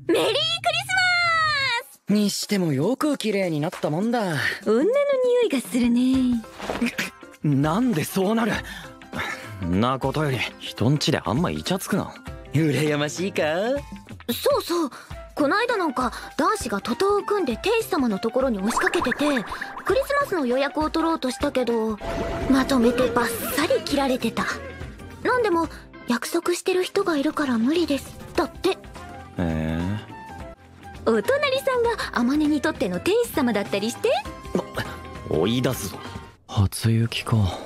メリークリスマスにしてもよく綺麗になったもんだ。 女の匂いがするね。 なんでそうなる。なことより人んちであんまイチャつくな。羨ましいか。 そうそう、こないだなんか男子が徒党を組んで天使様のところに押しかけてて、クリスマスの予約を取ろうとしたけどまとめてバッサリ切られてた。なんでも約束してる人がいるから無理ですだって。お隣さんが天音にとっての天使様だったりして。 追い出すぞ。初雪か。